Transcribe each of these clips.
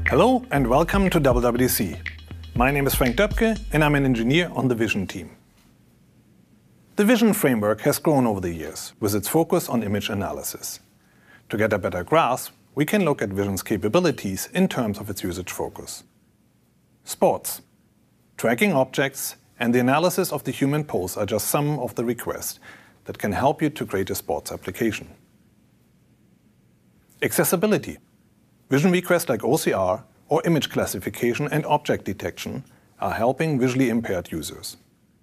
Hello and welcome to WWDC. My name is Frank Döpke and I'm an engineer on the Vision team. The Vision framework has grown over the years with its focus on image analysis. To get a better grasp, we can look at Vision's capabilities in terms of its usage focus. Sports, tracking objects, and the analysis of the human pose are just some of the requests that can help you to create a sports application. Accessibility. Vision requests like OCR or image classification and object detection are helping visually impaired users.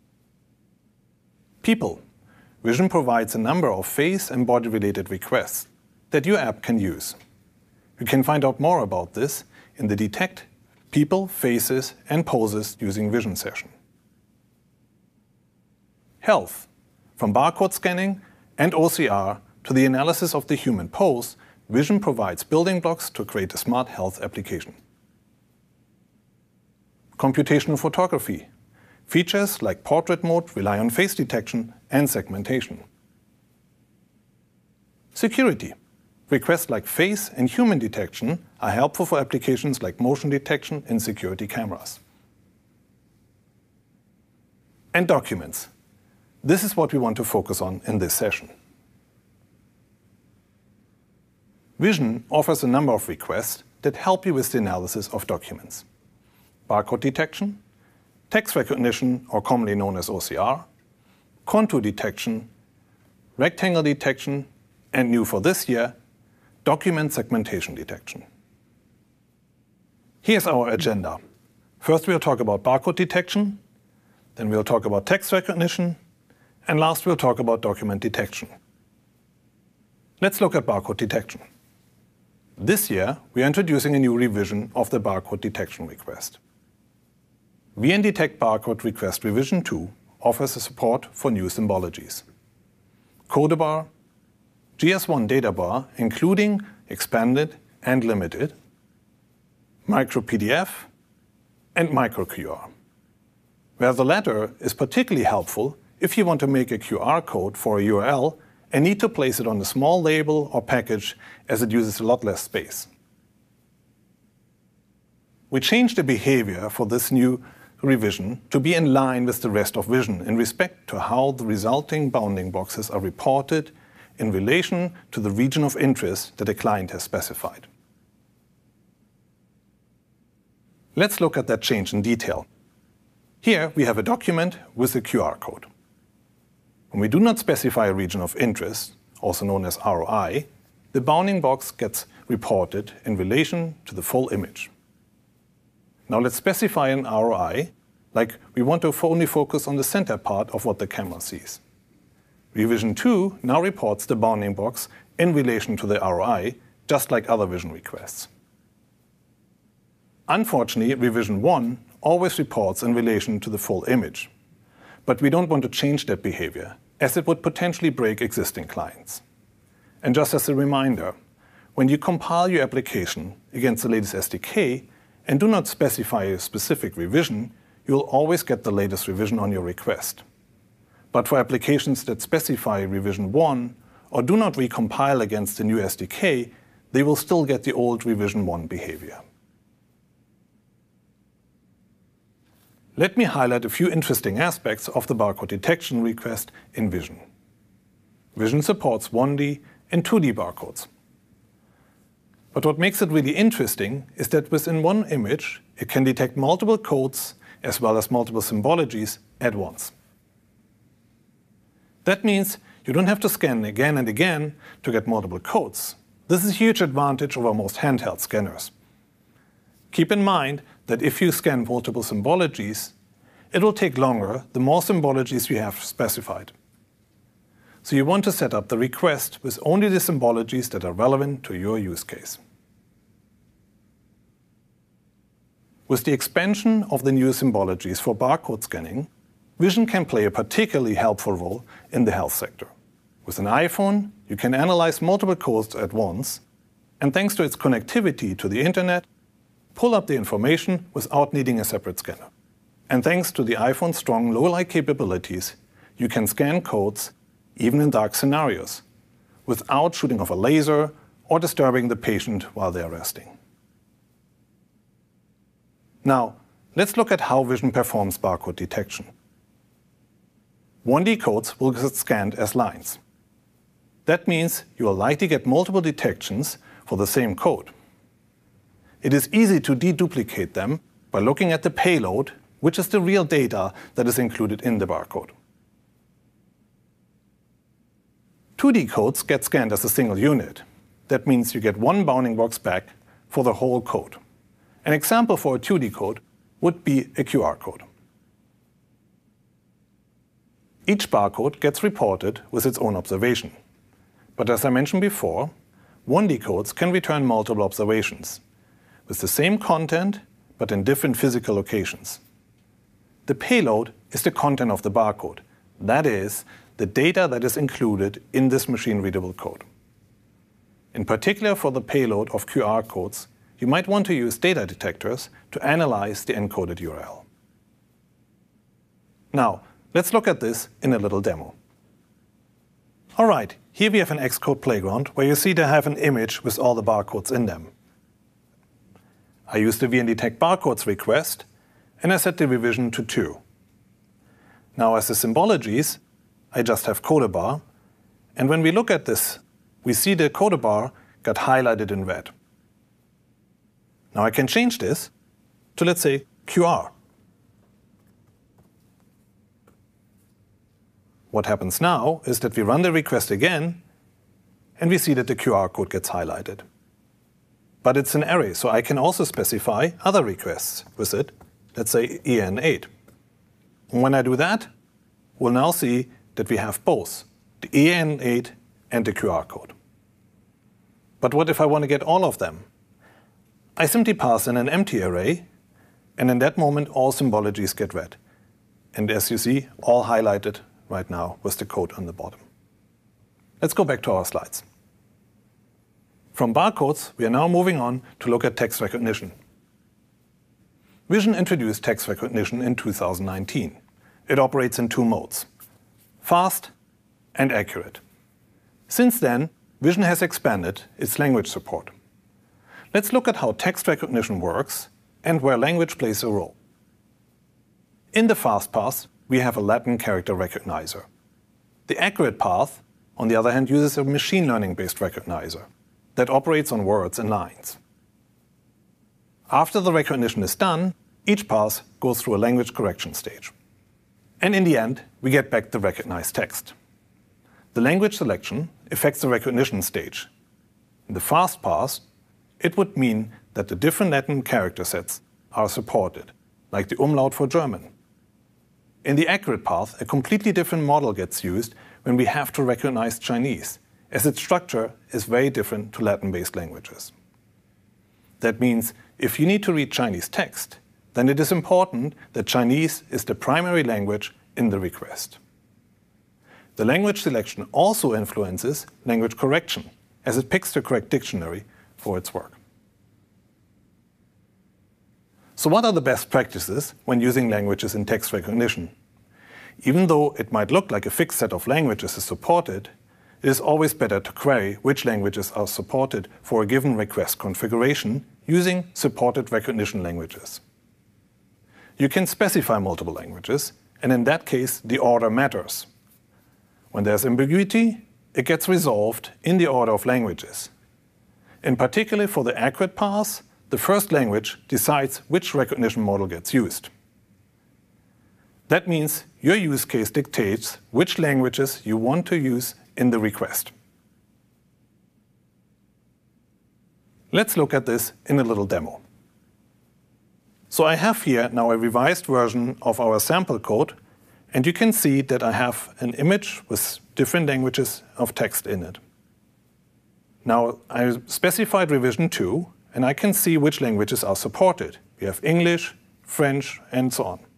People. Vision provides a number of face and body-related requests that your app can use. You can find out more about this in the Detect People, Faces, and Poses using Vision session. Health. From barcode scanning and OCR to the analysis of the human pose, Vision provides building blocks to create a smart health application. Computational photography. Features like portrait mode rely on face detection and segmentation. Security. Requests like face and human detection are helpful for applications like motion detection in security cameras. And documents. This is what we want to focus on in this session. Vision offers a number of requests that help you with the analysis of documents. Barcode detection, text recognition, or commonly known as OCR, contour detection, rectangle detection, and new for this year, document segmentation detection. Here's our agenda. First we'll talk about barcode detection, then we'll talk about text recognition, and last we'll talk about document detection. Let's look at barcode detection. This year, we are introducing a new revision of the barcode detection request. VN-Detect Barcode Request Revision 2 offers a support for new symbologies. Codebar, GS1 databar, including expanded and limited, micro PDF, and micro QR. Where the latter is particularly helpful if you want to make a QR code for a URL and need to place it on a small label or package as it uses a lot less space. We changed the behavior for this new revision to be in line with the rest of Vision in respect to how the resulting bounding boxes are reported in relation to the region of interest that a client has specified. Let's look at that change in detail. Here we have a document with a QR code. When we do not specify a region of interest, also known as ROI, the bounding box gets reported in relation to the full image. Now let's specify an ROI, like we want to only focus on the center part of what the camera sees. Revision 2 now reports the bounding box in relation to the ROI, just like other Vision requests. Unfortunately, Revision 1 always reports in relation to the full image. But we don't want to change that behavior, as it would potentially break existing clients. And just as a reminder, when you compile your application against the latest SDK and do not specify a specific revision, you'll always get the latest revision on your request. But for applications that specify Revision 1 or do not recompile against the new SDK, they will still get the old Revision 1 behavior. Let me highlight a few interesting aspects of the barcode detection request in Vision. Vision supports 1D and 2D barcodes. But what makes it really interesting is that within one image, it can detect multiple codes as well as multiple symbologies at once. That means you don't have to scan again and again to get multiple codes. This is a huge advantage over most handheld scanners. Keep in mind that if you scan multiple symbologies, it will take longer the more symbologies you have specified. So you want to set up the request with only the symbologies that are relevant to your use case. With the expansion of the new symbologies for barcode scanning, Vision can play a particularly helpful role in the health sector. With an iPhone, you can analyze multiple codes at once, and thanks to its connectivity to the internet, pull up the information without needing a separate scanner. And thanks to the iPhone's strong low-light capabilities, you can scan codes even in dark scenarios, without shooting off a laser or disturbing the patient while they are resting. Now, let's look at how Vision performs barcode detection. 1D codes will get scanned as lines. That means you will likely get multiple detections for the same code. It is easy to deduplicate them by looking at the payload, which is the real data that is included in the barcode. 2D codes get scanned as a single unit. That means you get one bounding box back for the whole code. An example for a 2D code would be a QR code. Each barcode gets reported with its own observation. But as I mentioned before, 1D codes can return multiple observations with the same content but in different physical locations. The payload is the content of the barcode. That is, the data that is included in this machine-readable code. In particular for the payload of QR codes, you might want to use data detectors to analyze the encoded URL. Now, let's look at this in a little demo. All right, here we have an Xcode playground where you see they have an image with all the barcodes in them. I use the vndetect barcodes request and I set the revision to 2. Now as the symbologies, I just have code bar, and when we look at this, we see the code bar got highlighted in red. Now I can change this to, let's say, QR. What happens now is that we run the request again, and we see that the QR code gets highlighted. But it's an array, so I can also specify other requests with it, let's say EN8. And when I do that, we'll now see that we have both the EN8 and the QR code. But what if I want to get all of them? I simply pass in an empty array, and in that moment all symbologies get read. And as you see, all highlighted right now with the code on the bottom. Let's go back to our slides. From barcodes, we are now moving on to look at text recognition. Vision introduced text recognition in 2019. It operates in 2 modes: fast and accurate. Since then, Vision has expanded its language support. Let's look at how text recognition works and where language plays a role. In the fast path, we have a Latin character recognizer. The accurate path, on the other hand, uses a machine learning-based recognizer that operates on words and lines. After the recognition is done, each pass goes through a language correction stage. And in the end, we get back the recognized text. The language selection affects the recognition stage. In the fast pass, it would mean that the different Latin character sets are supported, like the umlaut for German. In the accurate path, a completely different model gets used when we have to recognize Chinese, as its structure is very different to Latin-based languages. That means if you need to read Chinese text, then it is important that Chinese is the primary language in the request. The language selection also influences language correction, as it picks the correct dictionary for its work. So what are the best practices when using languages in text recognition? Even though it might look like a fixed set of languages is supported, it is always better to query which languages are supported for a given request configuration using supported recognition languages. You can specify multiple languages, and in that case, the order matters. When there's ambiguity, it gets resolved in the order of languages. In particular, for the accurate path, the first language decides which recognition model gets used. That means your use case dictates which languages you want to use in the request. Let's look at this in a little demo. So I have here now a revised version of our sample code, and you can see that I have an image with different languages of text in it. Now I specified revision 2, and I can see which languages are supported. We have English, French, and so on.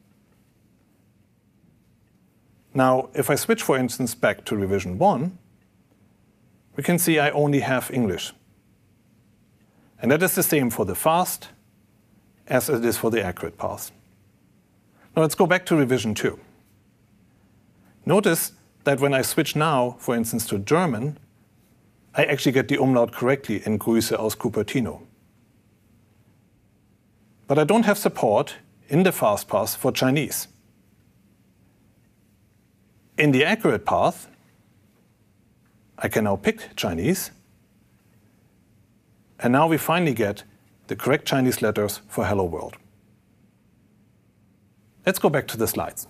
Now, if I switch, for instance, back to revision 1, we can see I only have English. And that is the same for the fast as it is for the accurate path. Now let's go back to revision 2. Notice that when I switch now, for instance, to German, I actually get the umlaut correctly in Grüße aus Cupertino. but I don't have support in the fast path for Chinese. In the accurate path, I can now pick Chinese, and now we finally get the correct Chinese letters for Hello World. Let's go back to the slides.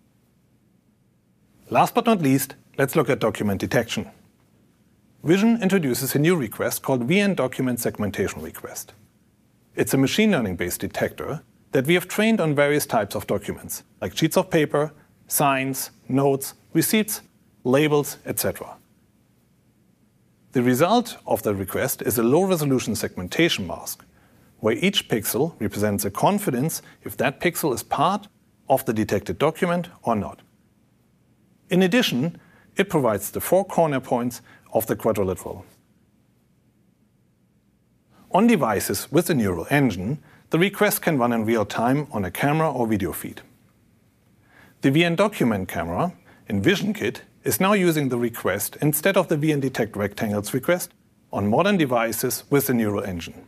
Last but not least, let's look at document detection. Vision introduces a new request called VN Document Segmentation Request. It's a machine learning-based detector that we have trained on various types of documents, like sheets of paper, signs, notes, receipts, labels, etc. The result of the request is a low-resolution segmentation mask, where each pixel represents a confidence if that pixel is part of the detected document or not. In addition, it provides the 4 corner points of the quadrilateral. On devices with a neural engine, the request can run in real time on a camera or video feed. The VN Document camera in VisionKit is now using the request instead of the VN Detect Rectangles request on modern devices with a neural engine.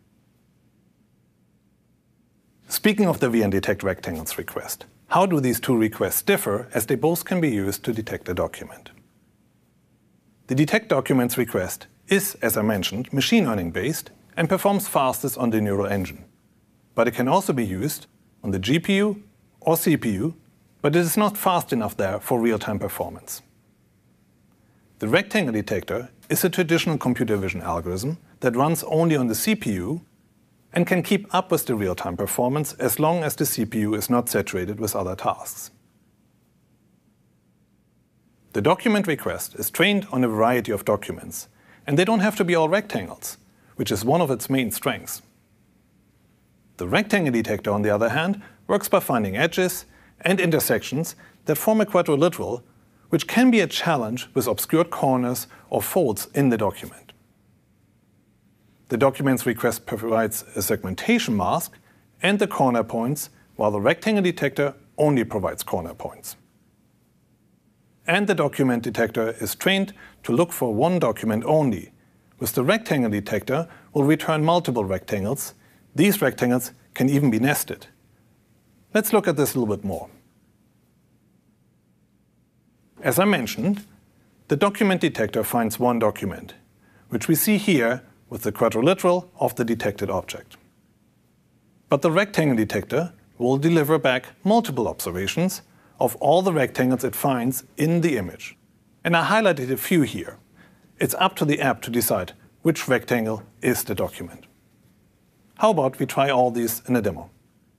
Speaking of the VN Detect Rectangles request, how do these two requests differ, as they both can be used to detect a document? The Detect Documents request is, as I mentioned, machine learning based and performs fastest on the neural engine. But it can also be used on the GPU or CPU, but it is not fast enough there for real-time performance. The rectangle detector is a traditional computer vision algorithm that runs only on the CPU and can keep up with the real-time performance as long as the CPU is not saturated with other tasks. The document request is trained on a variety of documents, and they don't have to be all rectangles, which is one of its main strengths. The rectangle detector, on the other hand, works by finding edges and intersections that form a quadrilateral, which can be a challenge with obscured corners or folds in the document. The documents request provides a segmentation mask and the corner points, while the rectangle detector only provides corner points. And the document detector is trained to look for one document only. With the rectangle detector, will return multiple rectangles. These rectangles can even be nested. Let's look at this a little bit more. As I mentioned, the document detector finds one document, which we see here with the quadrilateral of the detected object. But the rectangle detector will deliver back multiple observations of all the rectangles it finds in the image. And I highlighted a few here. It's up to the app to decide which rectangle is the document. How about we try all these in a demo?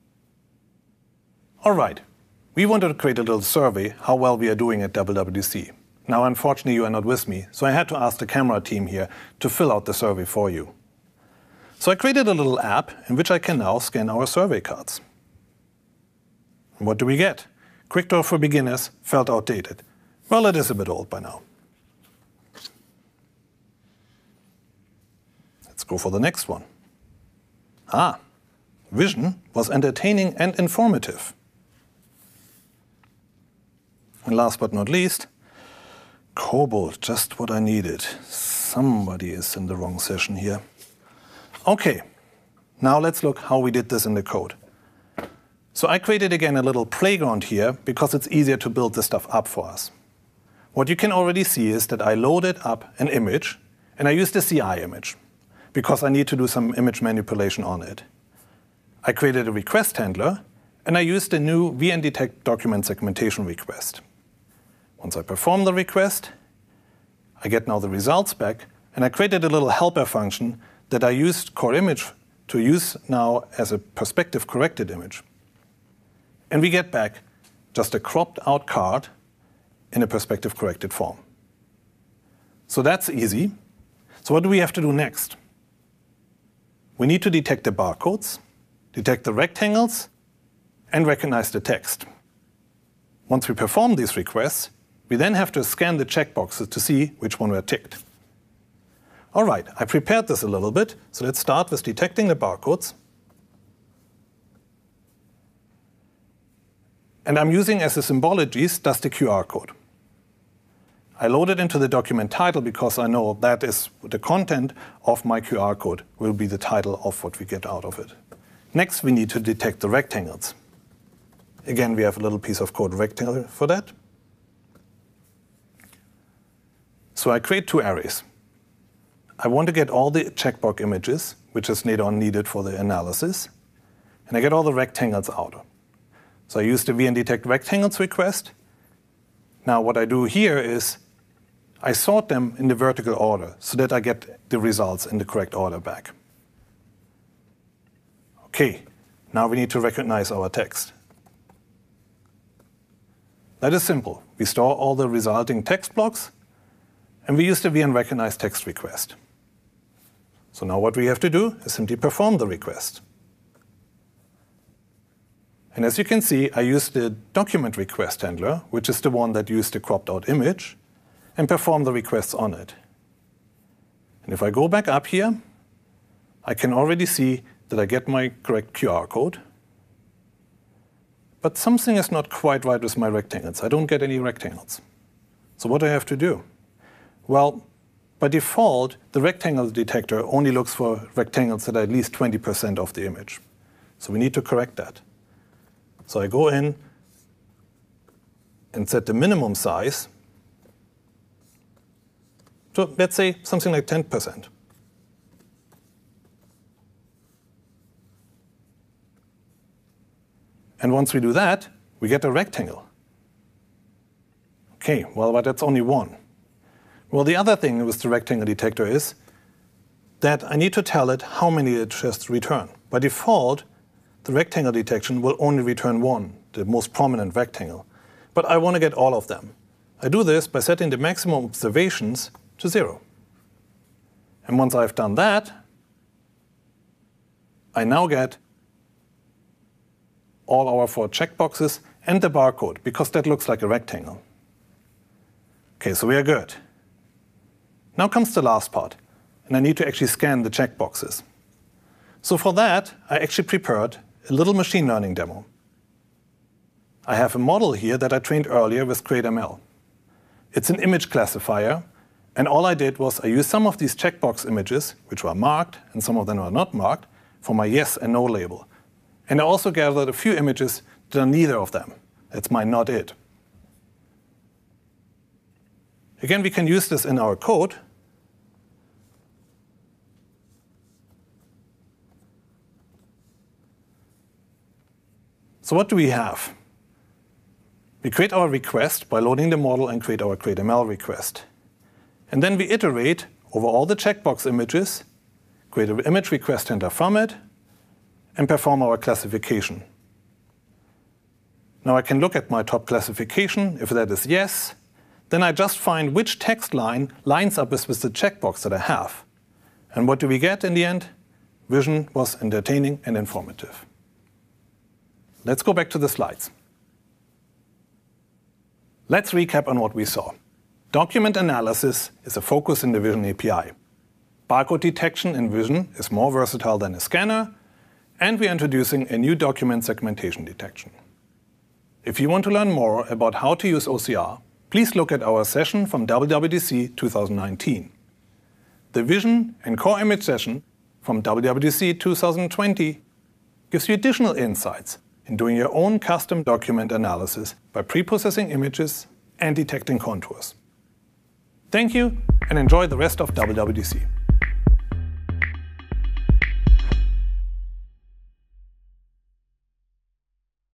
All right, we wanted to create a little survey how well we are doing at WWDC. Now, unfortunately, you are not with me, so I had to ask the camera team here to fill out the survey for you. So I created a little app in which I can now scan our survey cards. And what do we get? Quick Draw for Beginners felt outdated. Well, it is a bit old by now. Let's go for the next one. Vision was entertaining and informative. And last but not least, Cobalt, just what I needed. Somebody is in the wrong session here. Okay, now let's look how we did this in the code. So I created again a little playground here because it's easier to build this stuff up for us. What you can already see is that I loaded up an image and I used a CI image because I need to do some image manipulation on it. I created a request handler and I used a new VN Detect Document Segmentation request. Once I perform the request, I get now the results back, and I created a little helper function that I used core image to use now as a perspective corrected image. And we get back just a cropped out card in a perspective corrected form. So that's easy. So what do we have to do next? We need to detect the barcodes, detect the rectangles, and recognize the text. Once we perform these requests, we then have to scan the checkboxes to see which one were ticked. All right, I prepared this a little bit, so let's start with detecting the barcodes. And I'm using as a symbologies just the QR code. I load it into the document title because I know that is the content of my QR code will be the title of what we get out of it. Next, we need to detect the rectangles. Again, we have a little piece of code rectangle for that. So I create two arrays. I want to get all the checkbox images, which is later on needed for the analysis, and I get all the rectangles out. So I use the vndetect rectangles request. Now what I do here is I sort them in the vertical order so that I get the results in the correct order back. Okay, now we need to recognize our text. That is simple. We store all the resulting text blocks, and we use the vnRecognize text request. So now what we have to do is simply perform the request. And as you can see, I use the document request handler, which is the one that used the cropped out image, and perform the requests on it. And if I go back up here, I can already see that I get my correct QR code. But something is not quite right with my rectangles. I don't get any rectangles. So what do I have to do? Well, by default, the rectangle detector only looks for rectangles that are at least 20% of the image. So we need to correct that. So I go in and set the minimum size to, let's say, something like 10%. And once we do that, we get a rectangle. Okay, well, but that's only one. Well, the other thing with the rectangle detector is that I need to tell it how many it just return. By default, the rectangle detection will only return one, the most prominent rectangle. But I want to get all of them. I do this by setting the maximum observations to 0. And once I've done that, I now get all our 4 checkboxes and the barcode, because that looks like a rectangle. Okay, so we are good. Now comes the last part, and I need to actually scan the checkboxes. So for that, I actually prepared a little machine learning demo. I have a model here that I trained earlier with CreateML. It's an image classifier, and all I did was I used some of these checkbox images, which were marked, and some of them were not marked, for my yes and no label. And I also gathered a few images that are neither of them. That's my not it. Again, we can use this in our code. So what do we have? We create our request by loading the model and create our CreateML request. And then we iterate over all the checkbox images, create an image request handler from it, and perform our classification. Now I can look at my top classification. If that is yes, then I just find which text line lines up with the checkbox that I have. And what do we get in the end? Vision was entertaining and informative. Let's go back to the slides. Let's recap on what we saw. Document analysis is a focus in the Vision API. Barcode detection in Vision is more versatile than a scanner, and we're introducing a new document segmentation detection. If you want to learn more about how to use OCR, please look at our session from WWDC 2019. The Vision and Core Image session from WWDC 2020 gives you additional insights in doing your own custom document analysis by pre-processing images and detecting contours. Thank you, and enjoy the rest of WWDC.